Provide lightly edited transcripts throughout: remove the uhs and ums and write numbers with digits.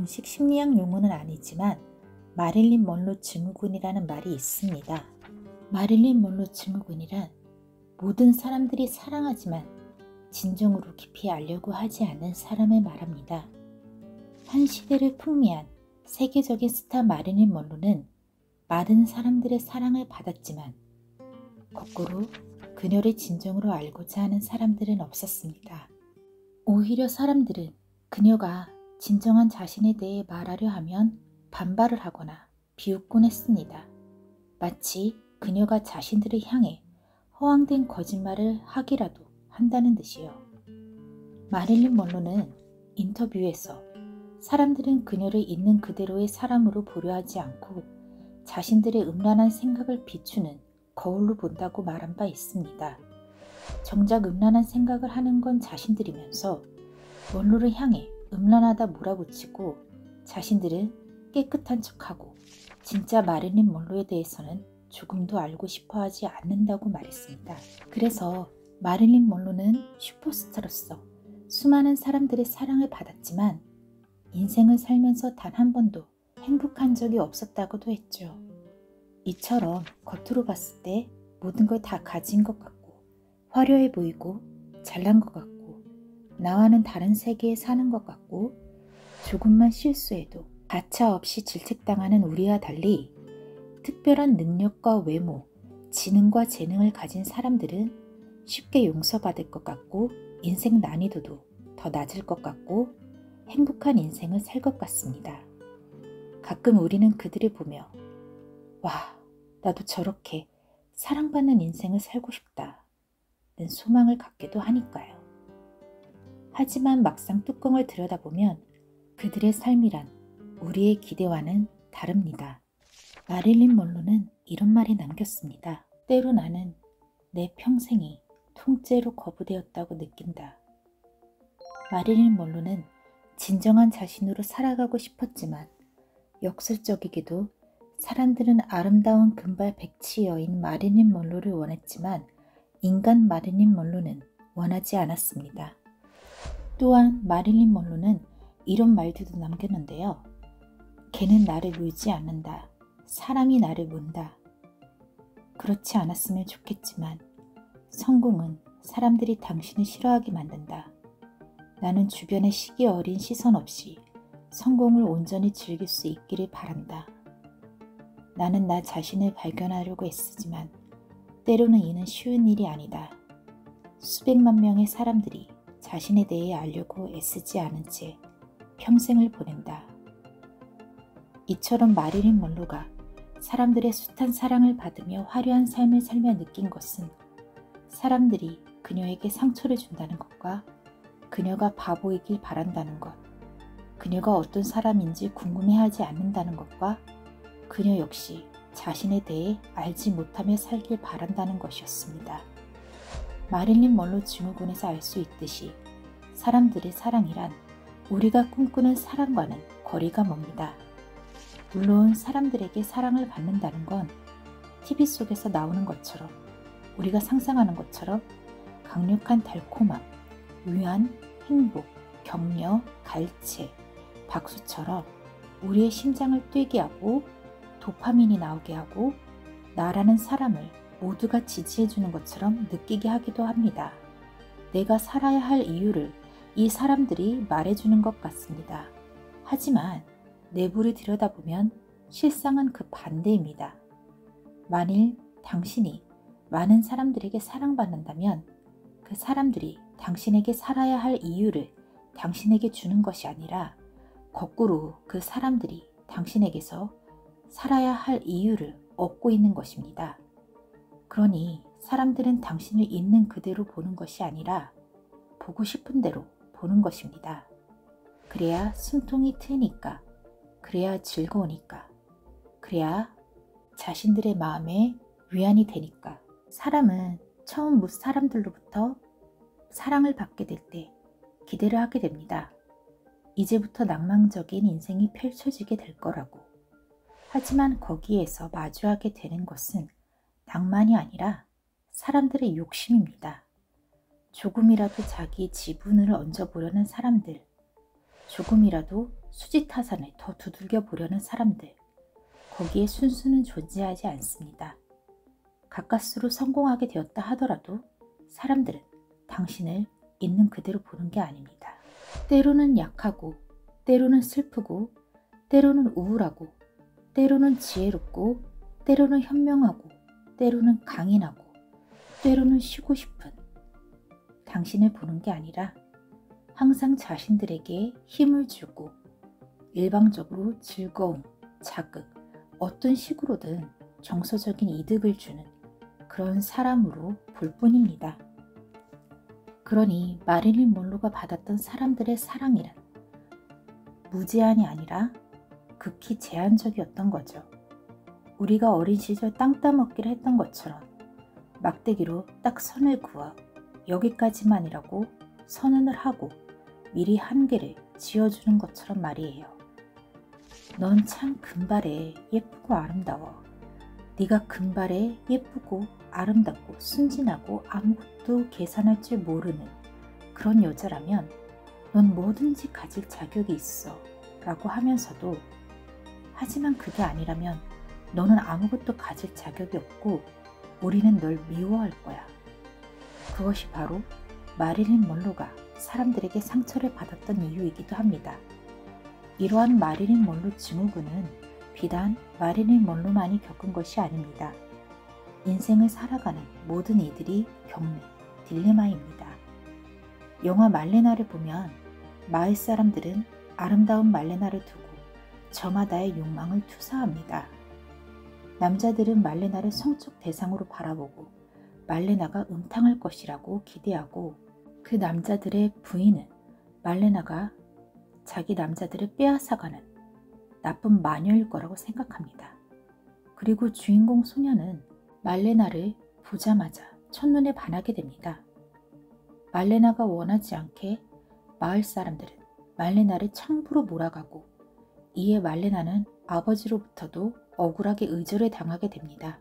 정식 심리학 용어는 아니지만 마릴린 먼로 증후군이라는 말이 있습니다. 마릴린 먼로 증후군이란 모든 사람들이 사랑하지만 진정으로 깊이 알려고 하지 않는 사람을 말합니다. 한 시대를 풍미한 세계적인 스타 마릴린 먼로는 많은 사람들의 사랑을 받았지만 거꾸로 그녀를 진정으로 알고자 하는 사람들은 없었습니다. 오히려 사람들은 그녀가 진정한 자신에 대해 말하려 하면 반발을 하거나 비웃곤 했습니다. 마치 그녀가 자신들을 향해 허황된 거짓말을 하기라도 한다는 듯이요. 마릴린 먼로는 인터뷰에서 사람들은 그녀를 있는 그대로의 사람으로 보려 하지 않고 자신들의 음란한 생각을 비추는 거울로 본다고 말한 바 있습니다. 정작 음란한 생각을 하는 건 자신들이면서 먼로를 향해 음란하다 몰아붙이고 자신들은 깨끗한 척하고 진짜 마릴린 먼로에 대해서는 조금도 알고 싶어 하지 않는다고 말했습니다. 그래서 마릴린 먼로는 슈퍼스타로서 수많은 사람들의 사랑을 받았지만 인생을 살면서 단 한 번도 행복한 적이 없었다고도 했죠. 이처럼 겉으로 봤을 때 모든 걸 다 가진 것 같고 화려해 보이고 잘난 것 같고 나와는 다른 세계에 사는 것 같고 조금만 실수해도 가차 없이 질책당하는 우리와 달리 특별한 능력과 외모, 지능과 재능을 가진 사람들은 쉽게 용서받을 것 같고 인생 난이도도 더 낮을 것 같고 행복한 인생을 살 것 같습니다. 가끔 우리는 그들을 보며 와, 나도 저렇게 사랑받는 인생을 살고 싶다는 소망을 갖기도 하니까요. 하지만 막상 뚜껑을 들여다보면 그들의 삶이란 우리의 기대와는 다릅니다. 마릴린 먼로는 이런 말을 남겼습니다. 때로 나는 내 평생이 통째로 거부되었다고 느낀다. 마릴린 먼로는 진정한 자신으로 살아가고 싶었지만 역설적이게도 사람들은 아름다운 금발 백치 여인 마릴린 먼로를 원했지만 인간 마릴린 먼로는 원하지 않았습니다. 또한 마릴린 먼로는 이런 말들도 남겼는데요. 걔는 나를 물지 않는다. 사람이 나를 문다. 그렇지 않았으면 좋겠지만 성공은 사람들이 당신을 싫어하게 만든다. 나는 주변의 시기 어린 시선 없이 성공을 온전히 즐길 수 있기를 바란다. 나는 나 자신을 발견하려고 애쓰지만 때로는 이는 쉬운 일이 아니다. 수백만 명의 사람들이 자신에 대해 알려고 애쓰지 않은 채 평생을 보낸다. 이처럼 마릴린 먼로가 사람들의 숱한 사랑을 받으며 화려한 삶을 살며 느낀 것은 사람들이 그녀에게 상처를 준다는 것과 그녀가 바보이길 바란다는 것, 그녀가 어떤 사람인지 궁금해하지 않는다는 것과 그녀 역시 자신에 대해 알지 못하며 살길 바란다는 것이었습니다. 마릴린 먼로 증후군에서 알 수 있듯이 사람들의 사랑이란 우리가 꿈꾸는 사랑과는 거리가 멉니다. 물론 사람들에게 사랑을 받는다는 건 TV 속에서 나오는 것처럼 우리가 상상하는 것처럼 강력한 달콤함, 위안, 행복, 격려, 갈채, 박수처럼 우리의 심장을 뛰게 하고 도파민이 나오게 하고 나라는 사람을 모두가 지지해주는 것처럼 느끼게 하기도 합니다. 내가 살아야 할 이유를 이 사람들이 말해주는 것 같습니다. 하지만 내부를 들여다보면 실상은 그 반대입니다. 만일 당신이 많은 사람들에게 사랑받는다면 그 사람들이 당신에게 살아야 할 이유를 당신에게 주는 것이 아니라 거꾸로 그 사람들이 당신에게서 살아야 할 이유를 얻고 있는 것입니다. 그러니 사람들은 당신을 있는 그대로 보는 것이 아니라 보고 싶은 대로 보는 것입니다. 그래야 숨통이 트이니까, 그래야 즐거우니까, 그래야 자신들의 마음에 위안이 되니까. 사람은 처음 사람들로부터 사랑을 받게 될 때 기대를 하게 됩니다. 이제부터 낭만적인 인생이 펼쳐지게 될 거라고. 하지만 거기에서 마주하게 되는 것은 낭만이 아니라 사람들의 욕심입니다. 조금이라도 자기 지분을 얹어보려는 사람들, 조금이라도 수지타산을 더 두들겨 보려는 사람들, 거기에 순수는 존재하지 않습니다. 가까스로 성공하게 되었다 하더라도 사람들은 당신을 있는 그대로 보는 게 아닙니다. 때로는 약하고, 때로는 슬프고, 때로는 우울하고, 때로는 지혜롭고, 때로는 현명하고, 때로는 강인하고, 때로는 쉬고 싶은 당신을 보는 게 아니라 항상 자신들에게 힘을 주고 일방적으로 즐거움, 자극, 어떤 식으로든 정서적인 이득을 주는 그런 사람으로 볼 뿐입니다. 그러니 마릴린 먼로가 받았던 사람들의 사랑이란 무제한이 아니라 극히 제한적이었던 거죠. 우리가 어린 시절 땅 따먹기를 했던 것처럼 막대기로 딱 선을 그어 여기까지만이라고 선언을 하고 미리 한계를 지어주는 것처럼 말이에요. 넌 참 금발에 예쁘고 아름다워. 네가 금발에 예쁘고 아름답고 순진하고 아무것도 계산할 줄 모르는 그런 여자라면 넌 뭐든지 가질 자격이 있어 라고 하면서도 하지만 그게 아니라면 너는 아무것도 가질 자격이 없고 우리는 널 미워할 거야. 그것이 바로 마릴린 먼로가 사람들에게 상처를 받았던 이유이기도 합니다. 이러한 마릴린 먼로 증후군은 비단 마릴린 먼로만이 겪은 것이 아닙니다. 인생을 살아가는 모든 이들이 겪는 딜레마입니다. 영화 말레나를 보면 마을 사람들은 아름다운 말레나를 두고 저마다의 욕망을 투사합니다. 남자들은 말레나를 성적 대상으로 바라보고 말레나가 음탕할 것이라고 기대하고 그 남자들의 부인은 말레나가 자기 남자들을 빼앗아가는 나쁜 마녀일 거라고 생각합니다. 그리고 주인공 소녀는 말레나를 보자마자 첫눈에 반하게 됩니다. 말레나가 원하지 않게 마을 사람들은 말레나를 창부로 몰아가고 이에 말레나는 아버지로부터도 억울하게 의절을 당하게 됩니다.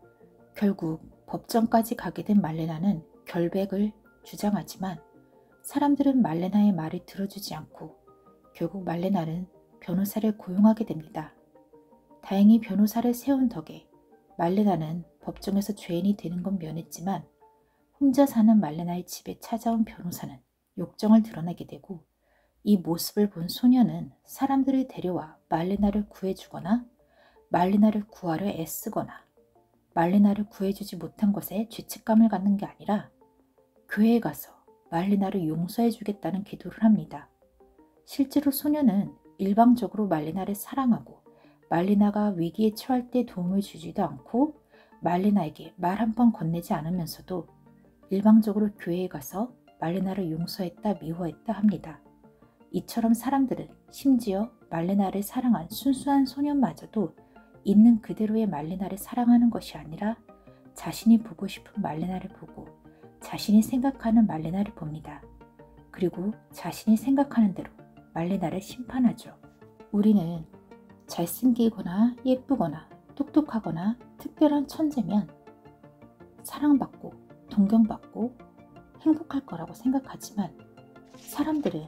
결국 법정까지 가게 된 말레나는 결백을 주장하지만 사람들은 말레나의 말을 들어주지 않고 결국 말레나는 변호사를 고용하게 됩니다. 다행히 변호사를 세운 덕에 말레나는 법정에서 죄인이 되는 건 면했지만 혼자 사는 말레나의 집에 찾아온 변호사는 욕정을 드러내게 되고 이 모습을 본 소녀는 사람들을 데려와 말레나를 구해주거나 말레나를 구하려 애쓰거나 말레나를 구해주지 못한 것에 죄책감을 갖는 게 아니라 교회에 가서 말레나를 용서해주겠다는 기도를 합니다. 실제로 소녀는 일방적으로 말레나를 사랑하고 말레나가 위기에 처할 때 도움을 주지도 않고 말레나에게 말 한 번 건네지 않으면서도 일방적으로 교회에 가서 말레나를 용서했다 미워했다 합니다. 이처럼 사람들은 심지어 말레나를 사랑한 순수한 소년마저도 있는 그대로의 말레나를 사랑하는 것이 아니라 자신이 보고 싶은 말레나를 보고 자신이 생각하는 말레나를 봅니다. 그리고 자신이 생각하는 대로 말레나를 심판하죠. 우리는 잘생기거나 예쁘거나 똑똑하거나 특별한 천재면 사랑받고 동경받고 행복할 거라고 생각하지만 사람들은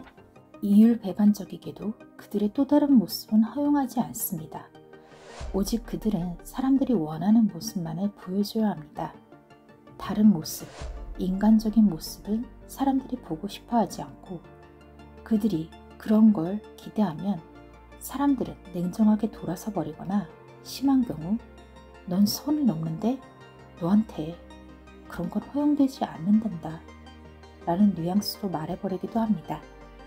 이율배반적이게도 그들의 또 다른 모습은 허용하지 않습니다. 오직 그들은 사람들이 원하는 모습만을 보여줘야 합니다. 다른 모습, 인간적인 모습은 사람들이 보고 싶어 하지 않고 그들이 그런 걸 기대하면 사람들은 냉정하게 돌아서 버리거나 심한 경우 넌 선을 넘는데 너한테 그런 건 허용되지 않는단다 라는 뉘앙스로 말해버리기도 합니다.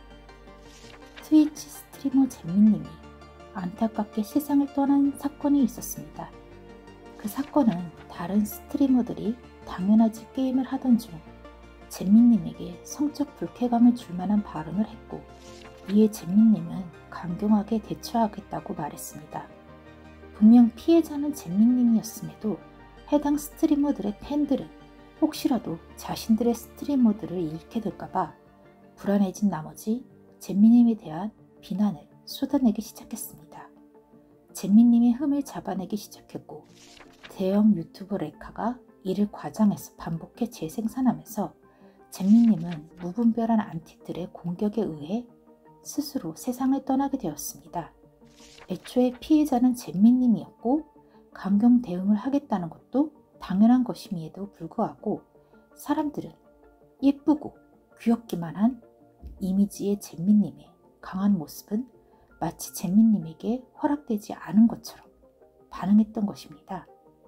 트위치 스트리머 잼민님이 안타깝게 세상을 떠난 사건이 있었습니다. 그 사건은 다른 스트리머들이 당연하지 게임을 하던 중 잼민님에게 성적 불쾌감을 줄 만한 발언을 했고 이에 잼민님은 강경하게 대처하겠다고 말했습니다. 분명 피해자는 잼민님이었음에도 해당 스트리머들의 팬들은 혹시라도 자신들의 스트리머들을 잃게 될까봐 불안해진 나머지 잼민님에 대한 비난을 쏟아내기 시작했습니다. 잼민님의 흠을 잡아내기 시작했고 대형 유튜버 레카가 이를 과장해서 반복해 재생산하면서 잼민님은 무분별한 안티들의 공격에 의해 스스로 세상을 떠나게 되었습니다. 애초에 피해자는 잼민님이었고 강경 대응을 하겠다는 것도 당연한 것임에도 불구하고 사람들은 예쁘고 귀엽기만 한 이미지의 잼민님의 강한 모습은 마치 잼민님에게 허락되지 않은 것처럼 반응했던 것입니다.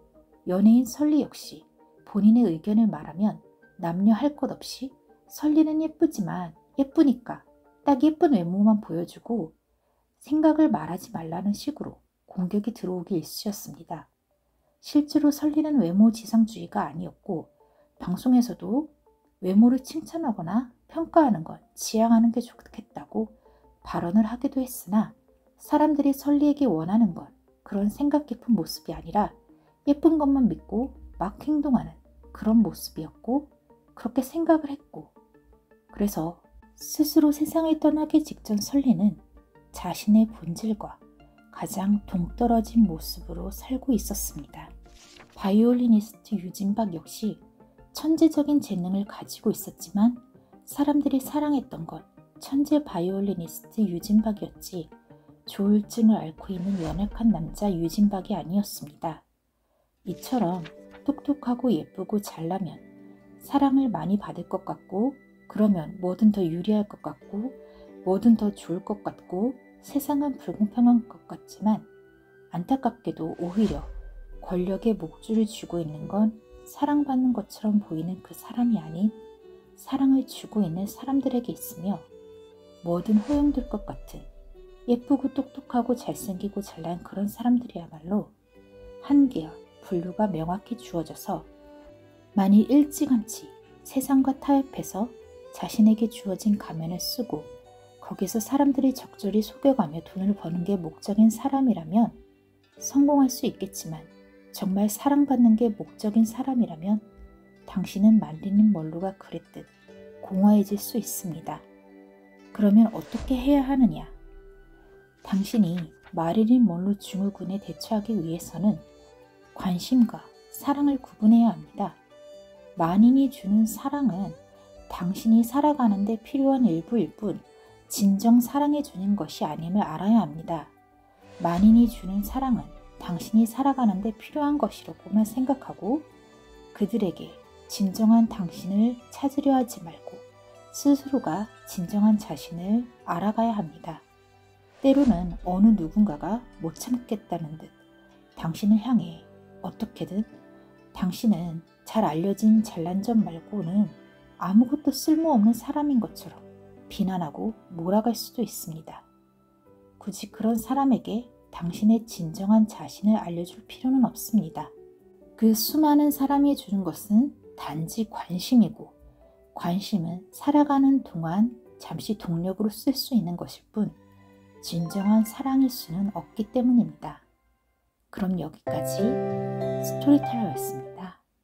연예인 설리 역시 본인의 의견을 말하면 남녀 할 것 없이 설리는 예쁘지만 예쁘니까 딱 예쁜 외모만 보여주고 생각을 말하지 말라는 식으로 공격이 들어오기 일쑤였습니다. 실제로 설리는 외모 지상주의가 아니었고 방송에서도 외모를 칭찬하거나 평가하는 건 지양하는 게 좋겠다고 발언을 하기도 했으나 사람들이 설리에게 원하는 건 그런 생각 깊은 모습이 아니라 예쁜 것만 믿고 막 행동하는 그런 모습이었고 그렇게 생각을 했고 그래서 스스로 세상을 떠나기 직전 설리는 자신의 본질과 가장 동떨어진 모습으로 살고 있었습니다. 바이올리니스트 유진박 역시 천재적인 재능을 가지고 있었지만 사람들이 사랑했던 건 천재 바이올리니스트 유진박이었지 조울증을 앓고 있는 연약한 남자 유진박이 아니었습니다. 이처럼 똑똑하고 예쁘고 잘나면 사랑을 많이 받을 것 같고 그러면 뭐든 더 유리할 것 같고 뭐든 더 좋을 것 같고 세상은 불공평한 것 같지만 안타깝게도 오히려 권력에 목줄을 쥐고 있는 건 사랑받는 것처럼 보이는 그 사람이 아닌 사랑을 주고 있는 사람들에게 있으며 뭐든 허용될 것 같은 예쁘고 똑똑하고 잘생기고 잘난 그런 사람들이야말로 한계와 분류가 명확히 주어져서 만일 일찌감치 세상과 타협해서 자신에게 주어진 가면을 쓰고 거기서 사람들이 적절히 속여가며 돈을 버는 게 목적인 사람이라면 성공할 수 있겠지만 정말 사랑받는 게 목적인 사람이라면 당신은 마릴린 먼로가 그랬듯 공허해질 수 있습니다. 그러면 어떻게 해야 하느냐? 당신이 마릴린 먼로 증후군에 대처하기 위해서는 관심과 사랑을 구분해야 합니다. 만인이 주는 사랑은 당신이 살아가는 데 필요한 일부일 뿐 진정 사랑해주는 것이 아님을 알아야 합니다. 만인이 주는 사랑은 당신이 살아가는 데 필요한 것이라고만 생각하고 그들에게 진정한 당신을 찾으려 하지 말고 스스로가 진정한 자신을 알아가야 합니다. 때로는 어느 누군가가 못 참겠다는 듯 당신을 향해 어떻게든 당신은 잘 알려진 잘난 점 말고는 아무것도 쓸모없는 사람인 것처럼 비난하고 몰아갈 수도 있습니다. 굳이 그런 사람에게 당신의 진정한 자신을 알려줄 필요는 없습니다. 그 수많은 사람이 주는 것은 단지 관심이고 관심은 살아가는 동안 잠시 동력으로 쓸 수 있는 것일 뿐 진정한 사랑일 수는 없기 때문입니다. 그럼 여기까지 스토리텔러였습니다.